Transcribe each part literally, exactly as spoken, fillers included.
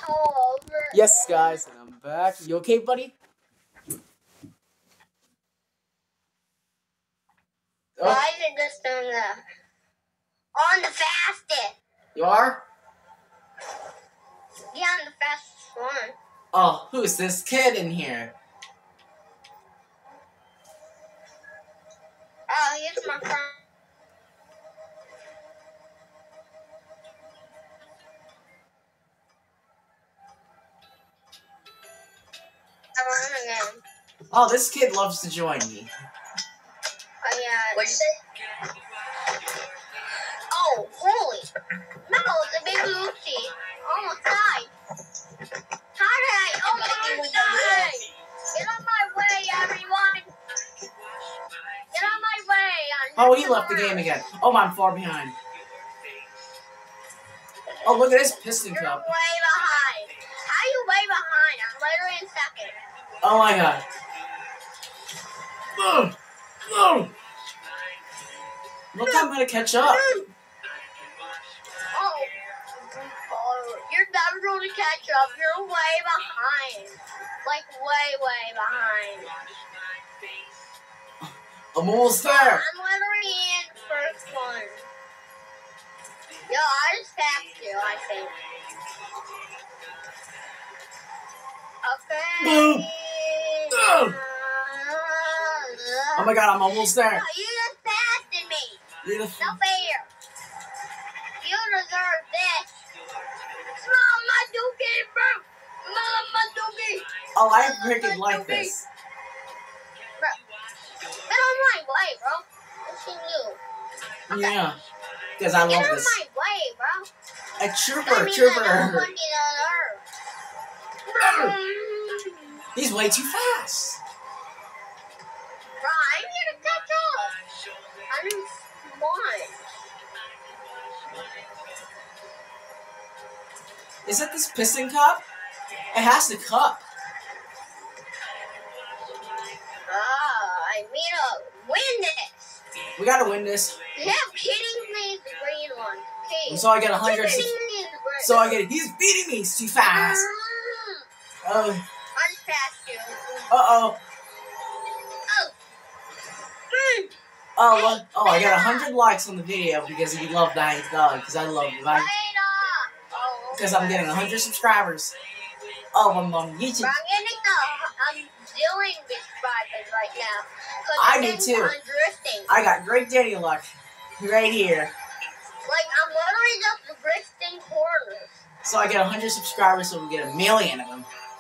all over. Yes, guys, and I'm back. You okay, buddy? Oh. Guys are just on the on the fastest. You are? Yeah, on the fastest one. Oh, who's this kid in here? Oh, here's my friend. Oh, this kid loves to join me. Oh, yeah. What'd you say? Oh, holy. No, the big Lucy. Almost died. How did I almost die? Get on my way, everyone. Get on my way. I'm oh, he left the game again. Oh, I'm far behind. Oh, look at this piston You're cup. way behind. How are you way behind? I'm literally in second. Oh my god. No! No! Look, I'm gonna catch up. Oh. Oh, you're never going to catch up. You're way behind. Like, way, way behind. I'm almost there. I'm literally in the first one. Yo, I just passed you, I think. Okay. Boom. No. Oh my god, I'm almost there. No, you just passed me. You're the No fair. You deserve this. Small my dookie, bro. Small my dookie. Oh, I freaking like this. Bro. Get on my way, bro. What's new? Okay. Yeah. Because I love Get on this. my way, bro. A trooper, I mean, trooper. I don't want you to learn. He's way too fast. Bro, I'm here to catch up. I'm smart. Is it this piston cup? It has the cup. Ah, I need to win this. We gotta win this. Yeah, kidding me, the green one. Okay. So I get a hundred. So I get. He's beating me. He's too fast. Oh. I just passed you. Uh oh. Oh. Mm. Oh, what? Oh, I got a hundred likes on the video because you love that dog. Because I love it. Because I'm getting a hundred subscribers. Oh, I'm on YouTube. I'm getting a, I'm doing subscribers right now. I do too. I got great daddy luck right here. Like, I'm literally just drifting corners. So I get a hundred subscribers, so we get a million of them.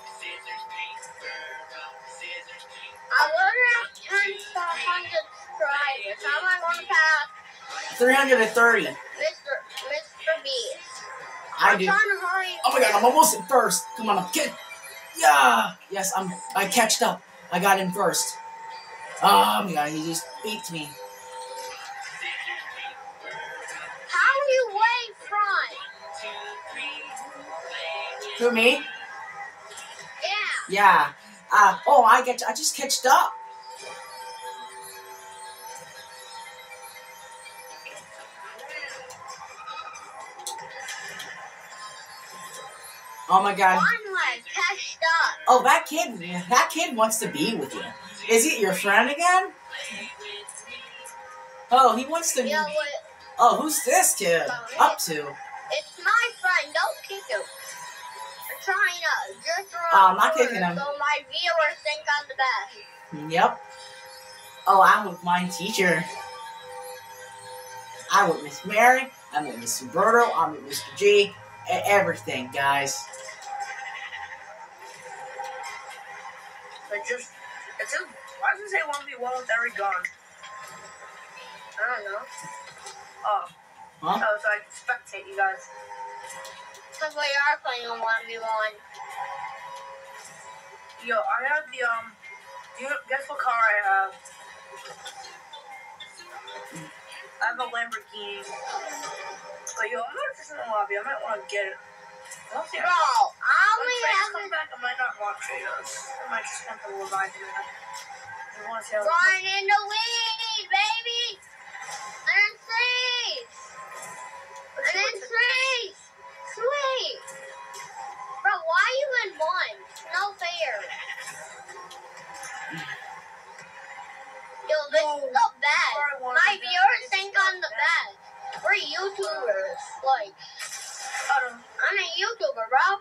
I literally have ten to one hundred subscribers. How am I going to pass? three hundred thirty. Mister Mister Beast. I I'm do. trying to hurry. Oh my god, I'm almost in first. Come on, kid. Yeah. Yes, I'm. I catched up. I got in first. Oh my god, he just beat me. How are you way front? Who, me? Yeah. Yeah. Uh, oh, I get. I just catched up. Oh my god. Finally, catched up. Oh, that kid. That kid wants to be with you. Is it your friend again? Oh, he wants to. Yeah, what? Oh, who's this kid up to? It's my friend. Don't kick him. I'm trying to just run. Oh, I'm not kicking him. So my viewers think I'm the best. Yep. Oh, I'm with my teacher. I'm with Miss Mary. I'm with Mister Roberto. I'm with Mister G. And everything, guys. Like just, it's just, why does it say one v one with every gun? I don't know. Oh. Huh? Oh, so I can spectate you guys. Because we are playing on one v one. Yo, I have the, um, you, guess what car I have? I have a Lamborghini. But yo, I'm not just in the lobby. I might want to get it. Bro, I only When have come back, I might not want Trados. I might just want the Leviathan. I want to see how run in the lead, baby. And then freeze. And then freeze. Sweet. Bro, won. No fair. Yo, this is the best. My viewers think I'm the best. We're YouTubers. Like, I'm a YouTuber, bro.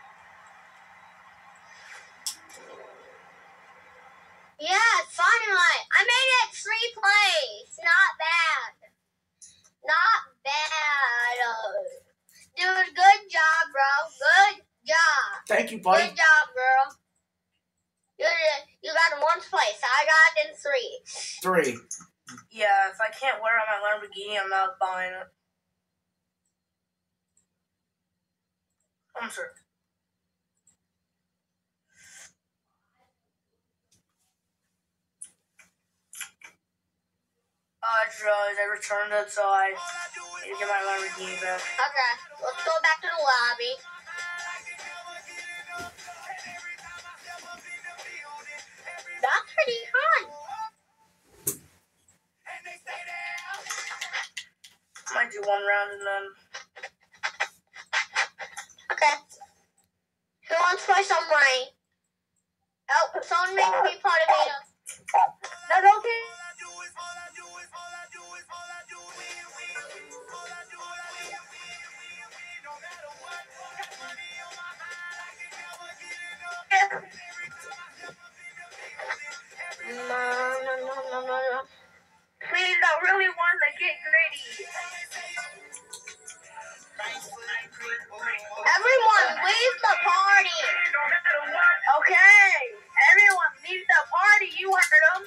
Yeah, finally. I made it three plays. Not bad. Not bad. Dude, good job, bro. Good job. Thank you, buddy. Good job, girl. You, you got in one place. I got in three. Three. Yeah, if I can't wear on my Lamborghini, I'm not buying it. I'm sure. Oh, I just realized I returned it, so I need to get my Lamborghini back. Okay, let's go back to the lobby. That's pretty fun. Might do one round and then. Okay. Who wants to play some rain? Oh, someone make me part of it. That's okay. No, no, no, no, no, no. Please, I really want to get gritty. Everyone, leave the party. Okay. Everyone, leave the party. You heard them.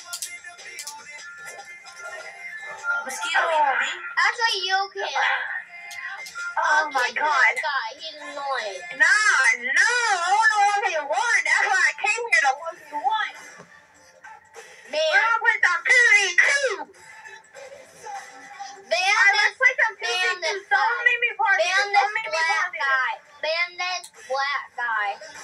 Mosquito eat me? Actually, you can. Oh I'll my kick God. this guy. He's annoying. Nah, no, I want to one v one. That's why I came here to one v one. Man, We're gonna play some two v two. ban Alright, let's this, play some two v ban two. this Don't guy. make me party. ban Don't this make me black party. guy. Ban this black guy.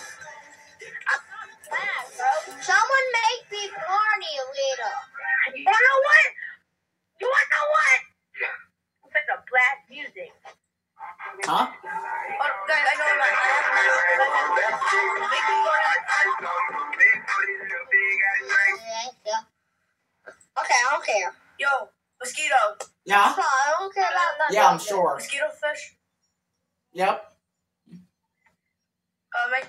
Black, bro. Someone make me party a little. You wanna know what? You wanna know what? I'm gonna blast music. Huh? Oh, guys, I know my. I have my. Make me go Okay, I don't care. Yo, mosquito. Yeah? So I don't care about that. Yeah, I'm sure. Mosquito fish. Yep. Uh, make.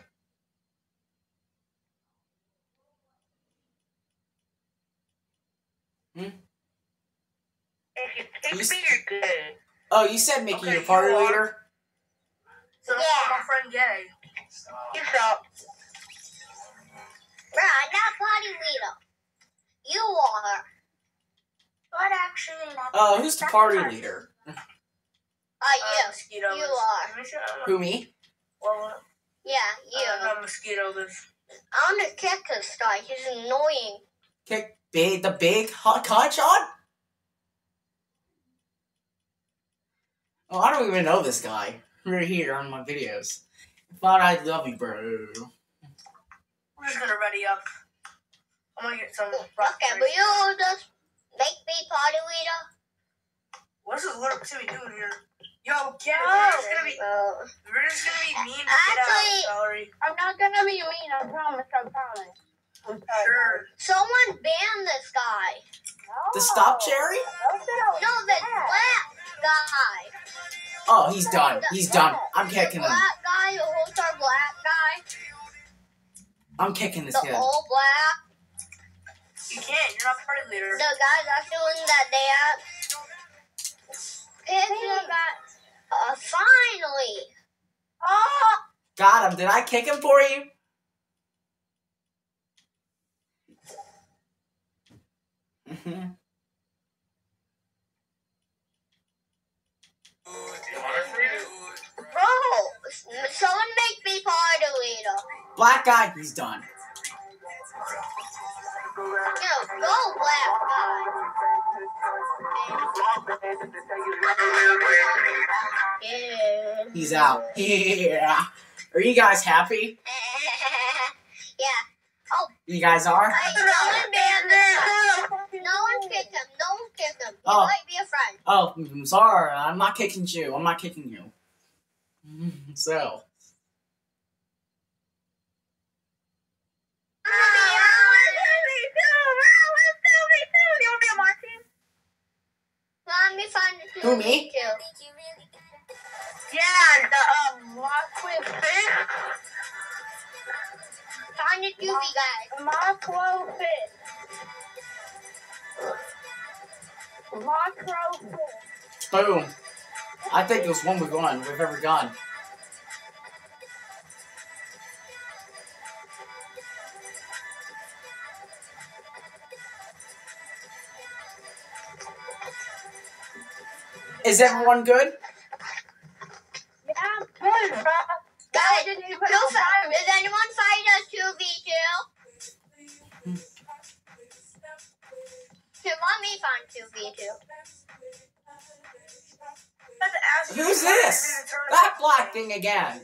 Hmm? If you kick You s- me, you're good. Oh, you said Mickey, Okay, your party you are. leader? So Yeah. my friend Gay. What's up? Bro, I'm not party leader. You are. But actually, not. Uh, who's the party leader? Uh, Uh, you. mosquito. You is- are. Let me show you. Who, me? Well, Yeah, you. you. Uh, no, mosquito is. I'm gonna kick this guy. He's annoying. Kick big, the big hot cut shot? Oh, I don't even know this guy. Right here on my videos. But I love you, bro. We're just gonna ready up. I'm gonna get some. Okay, but you just make me party leader. What's this little Timmy doing here? Yo, kid, Oh, we're just gonna be. uh, We're just gonna be mean. To Actually- get out, Celery. I'm not gonna be mean. I promise. I promise. I'm sorry. Sure. someone ban this guy. No. The stop cherry? Don't say that. No, the black guy. Oh, he's done. The- He's done. I'm the kicking him. black guy, the who's our black guy. I'm kicking this The kid. old black. You can't. You're not party leader. The guy that's doing that dance. Pick the guy. Uh, finally. Oh, Got him. Did I kick him for you? bro. Someone make me party leader. Black guy, he's done. Yo, go black guy. Yeah. He's out. Yeah. Are you guys happy? Yeah. You guys are? Hey, no one ban this. No one kick him. No one kick him. He Oh. might be a friend. Oh, I'm sorry. I'm not kicking you. I'm not kicking you. So. Who, me? Too. Yeah, the um Mothwell fish. Find the two V guys. Mothwell fish. Mothwell fish. Boom. I think it was one we've gone, we've ever gone. Is everyone good? Yeah, I'm good, bro. Guys, who fight? Does anyone fight us two v two? Who want me find two v two? Who's this? That black thing again.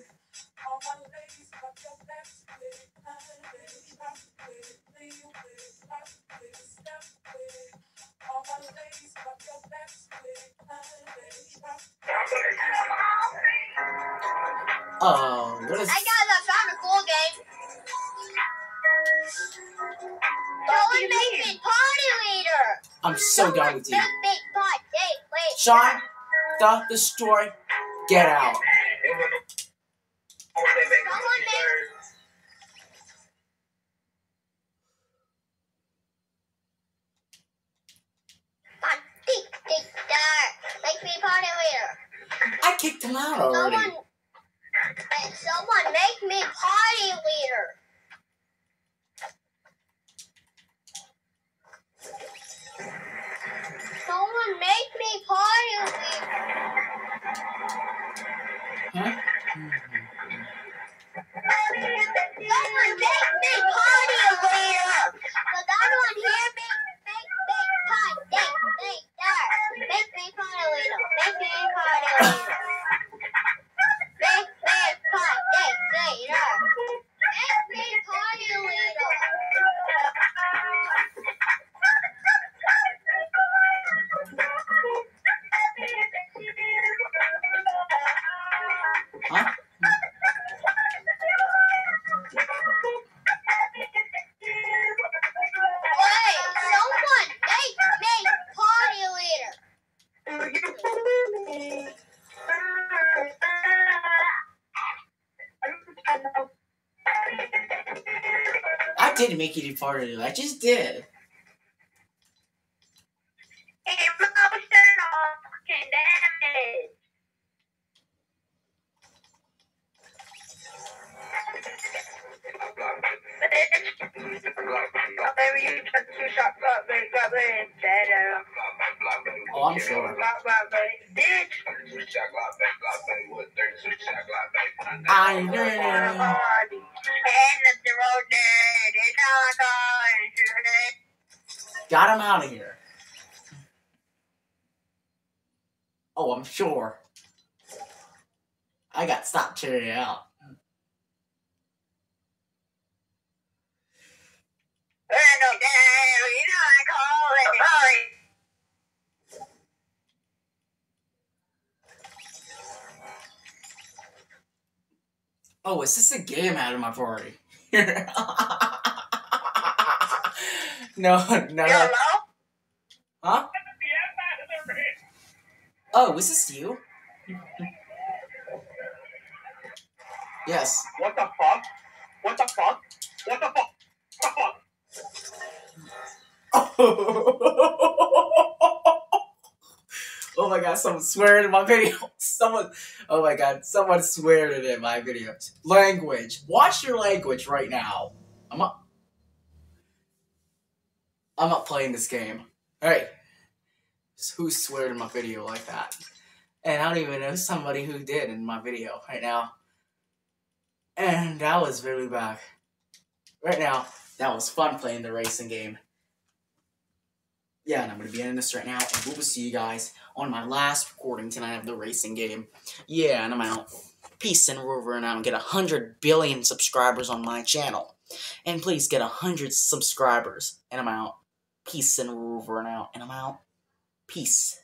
Oh, what is... Hey guys, I found a cool game. Someone make me party leader. I'm so done with you. Someone make party leader. Sean, the Destroy, get out. Someone make... Tick, tick, there. Make me party leader. I kicked him out already. Someone, someone make me party leader. Someone make me party leader. Huh? Someone make me party leader. Cause I don't hear me. Make me party leader. Make me party leader. Make me party leader. Make me party leader. Make me party leader. Huh? Wait, someone make me party leader. I didn't make you part of it. I just did. Emotional fucking damage. Baby, you took two shots, but baby, got me better. Oh, I'm sure. Bitch. I know. And the road dead. It's all gone. Got him out of here. Oh, I'm sure. I got stopped cheering out. Oh, is this a game out of my party? no, no, no. Huh? Oh, is this you? Yes. What the fuck? What the fuck? What the fuck? What the fuck? Oh my god, someone swearing in my video. Someone, oh my god, someone swearing in my videos. Language. Watch your language right now. I'm up. I'm not playing this game. Hey. Who sweared in my video like that? And I don't even know somebody who did in my video right now. And that was really bad. Right now, that was fun playing the racing game. Yeah, and I'm going to be ending this right now, and we will see you guys on my last recording tonight of the racing game. Yeah, and I'm out. Peace and over and out, and get one hundred billion subscribers on my channel. And please get one hundred subscribers, and I'm out. Peace and over and out, and I'm out. Peace.